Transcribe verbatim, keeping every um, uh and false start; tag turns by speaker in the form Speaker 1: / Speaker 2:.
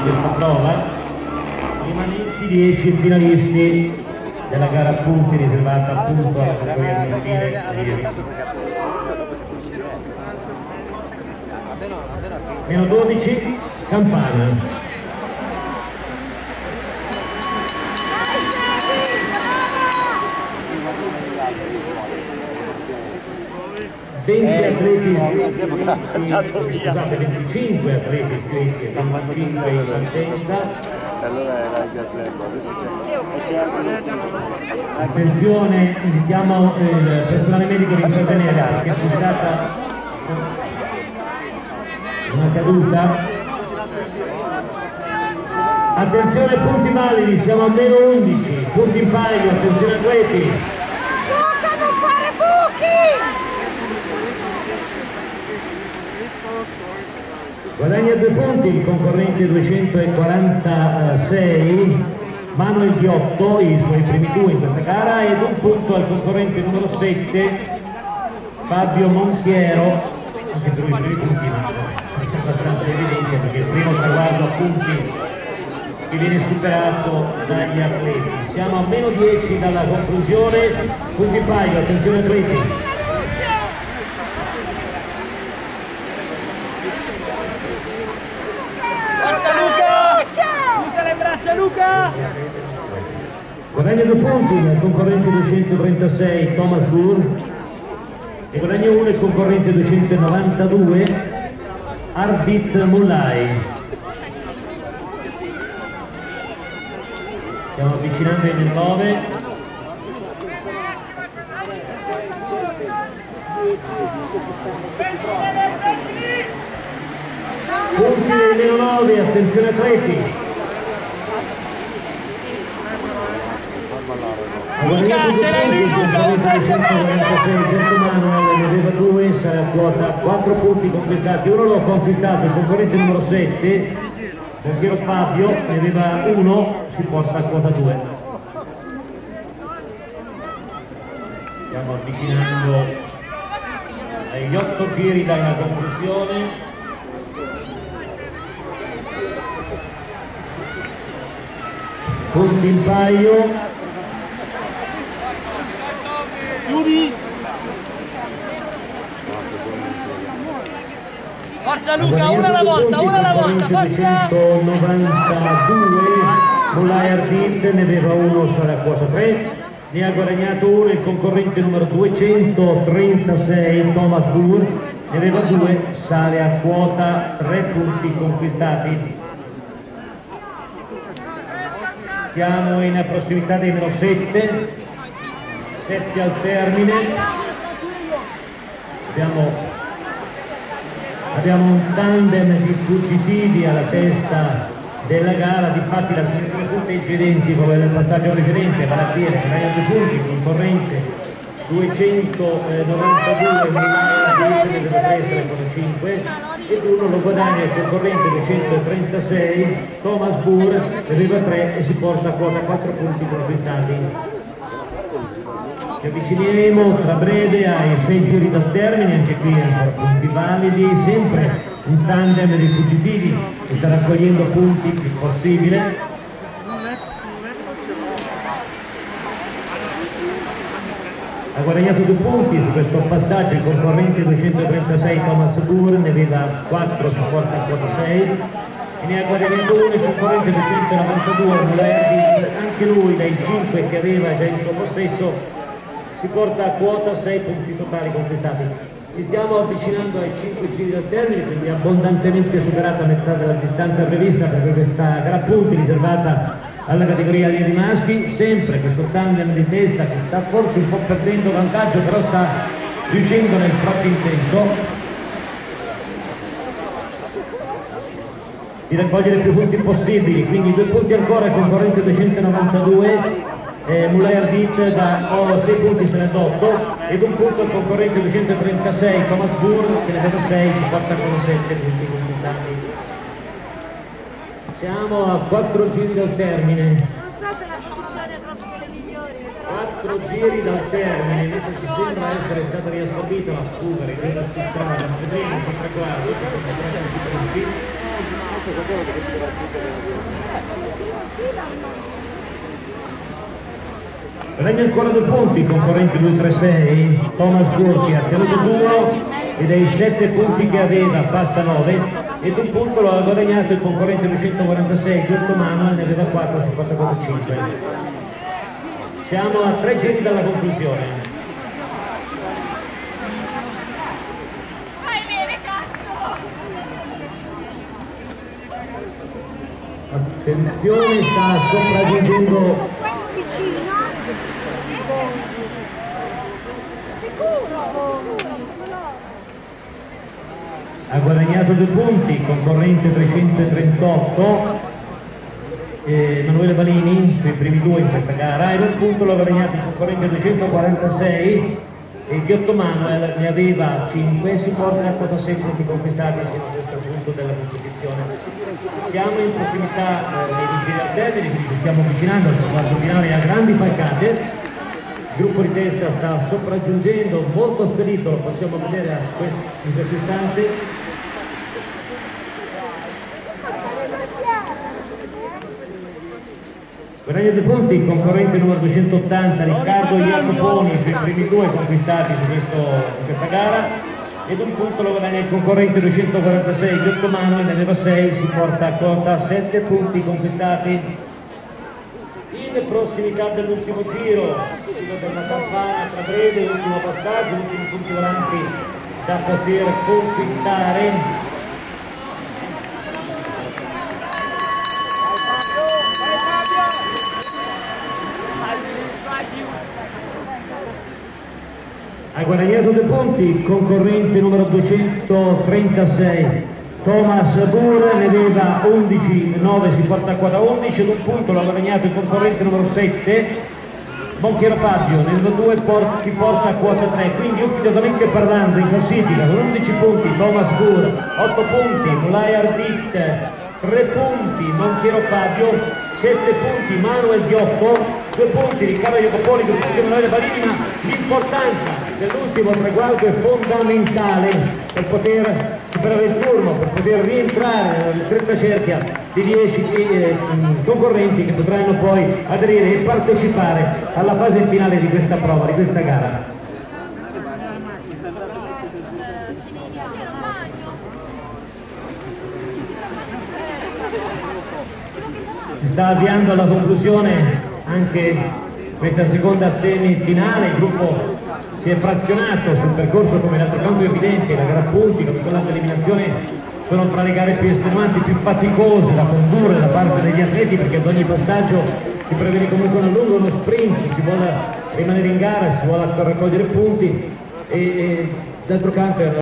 Speaker 1: questa prova, rimanenti dieci finalisti della gara a punti riservata appunto alla categoria maschile. Meno dodici, Campana. venti atleti iscritti, scusate, venticinque atleti iscritti e venticinque in partenza.
Speaker 2: Allora era il gazebo, adesso c'è.
Speaker 1: Attenzione, invitiamo il personale medico di intervenire perché c'è stata una caduta. Attenzione, punti validi, siamo a meno undici, punti in paio, attenzione atleti.
Speaker 3: Luca, non fare buchi!
Speaker 1: Guadagna due punti il concorrente duecentoquarantasei, Manuel Ghiotto, i suoi primi due in questa gara, ed un punto al concorrente numero sette, Fabio Montiero, anche per lui i primi punti, ma è abbastanza evidente perché il primo traguardo a punti che viene superato dagli atleti. Siamo a meno dieci dalla conclusione, punti in paio, attenzione atleti.
Speaker 3: Luca!
Speaker 1: Guadagna due punti il concorrente duecentotrentasei Thomas Burr e guadagna uno il concorrente duecentonovantadue Arbit Mulai. Stiamo avvicinando ai nove. Punti del meno nove, attenzione atleti.
Speaker 3: Luca, ce l'hai lì Luca, usa il
Speaker 1: Manuel ne aveva due, sarà a quota quattro punti conquistati, uno l'ho conquistato il concorrente numero sette, Montiero Fabio, ne aveva uno, si porta a quota due. Stiamo avvicinando agli otto giri dalla conclusione. Punti in paio.
Speaker 3: Chiudi! Forza Luca, una alla volta, una alla volta, forza!
Speaker 1: duecentonovantadue, Mulai Ardit ne aveva uno, sarà a quota tre, ne ha guadagnato uno il concorrente numero duecentotrentasei, Thomas Burr, ne aveva due, sale a quota tre punti conquistati. Siamo in prossimità dei meno sette. sette al termine, abbiamo, abbiamo un tandem di fuggitivi alla testa della gara, difatti la selezione punti incidenti come nel passaggio precedente, Barattiere, guadagna due punti, concorrente duecentonovantadue, Milano di tre, cinque ed uno lo guadagna il concorrente duecentotrentasei, Thomas Burr, ne aveva tre e si porta a quota quattro punti conquistati. Ci avvicineremo tra breve ai sei giri dal termine, anche qui ancora punti validi, sempre un tandem dei fuggitivi che sta raccogliendo punti il più possibile. Ha guadagnato due punti su questo passaggio il concorrente duecentotrentasei Thomas Burr, ne aveva quattro, si porta a quota sei, e ne ha guadagnato uno il concorrente duecentonovantadue, Mulai, anche lui dai cinque che aveva già in suo possesso si porta a quota sei punti totali conquistati. Ci stiamo avvicinando ai cinque giri del termine, quindi abbondantemente superata metà della distanza prevista per questa gara a punti riservata alla categoria allievi maschi. Sempre questo tandem di testa che sta forse un po' perdendo vantaggio, però sta riuscendo nel proprio intento di raccogliere più punti possibili, quindi due punti ancora al concorrente duecentonovantadue, eh, Mulai Ardit da oh, sei punti se ne ha otto, ed un punto al concorrente duecentotrentasei Thomas Burr che ne aveva sei, si porta con sette punti conquistati. Siamo a quattro giri dal termine.
Speaker 3: Non so se la posizione è proprio delle migliori.
Speaker 1: quattro giri dal termine, invece ci sembra essere stata riassorbita la fuga, riprende più strada, vedremo che traguardo, punti. Guadagna ancora due punti il concorrente due tre sei, Thomas Burki ha tenuto due e dai sette punti che aveva passa nove ed un punto lo ha guadagnato il concorrente duecentoquarantasei, Giotto Manuel, ne aveva quattro su quattro cinque. Siamo a tre giri dalla conclusione. Attenzione, sta sopraggiungendo. Ha guadagnato due punti, concorrente trecentotrentotto, eh, Emanuele Valini sui primi due in questa gara, e un punto l'ha guadagnato il concorrente duecentoquarantasei e Giotto Manuel ne aveva cinque, si porta a quota sei punti conquistati fino a questo punto della competizione. Siamo in prossimità eh, dei vigili al termine, quindi ci stiamo avvicinando al quarto finale a grandi falcate. Il gruppo di testa sta sopraggiungendo molto spedito, lo possiamo vedere quest in questo istante. Guadagna due punti il concorrente numero duecentottanta Riccardo Jacoponi sui primi due conquistati su questo, in questa gara, ed un punto lo guadagna il concorrente duecentoquarantasei Giotto Manuel, ne aveva sei, si porta a quota sette punti conquistati. In prossimità dell'ultimo giro, filo della campana tra breve, ultimo passaggio, ultimi punti volanti da poter conquistare. Ha guadagnato due punti il concorrente numero duecentotrentasei Thomas Bur, ne aveva undici, nove, si porta a quota undici, ed un punto l'ha guadagnato il concorrente numero sette Monchiero Fabio, ne aveva due, port si porta a quota tre, quindi ufficiosamente parlando in classifica con undici punti Thomas Bur, otto punti Mulai Ardit, tre punti Monchiero Fabio, sette punti Manuel Ghiotto, due punti Riccardo Jacoponi, due punti Emanuele Valini, ma l'importanza dell'ultimo traguardo è fondamentale per poter superare il turno, per poter rientrare nella ristretta cerchia di dieci eh, concorrenti che potranno poi aderire e partecipare alla fase finale di questa prova, di questa gara. Si sta avviando alla conclusione anche questa seconda semifinale, il gruppo si è frazionato sul percorso, come d'altro canto è evidente, la gara a punti come quella dell'eliminazione sono fra le gare più estenuanti, più faticose da condurre da parte degli atleti, perché ad ogni passaggio si prevede comunque un lungo uno sprint, se si vuole rimanere in gara, si vuole raccogliere punti, e, e d'altro canto è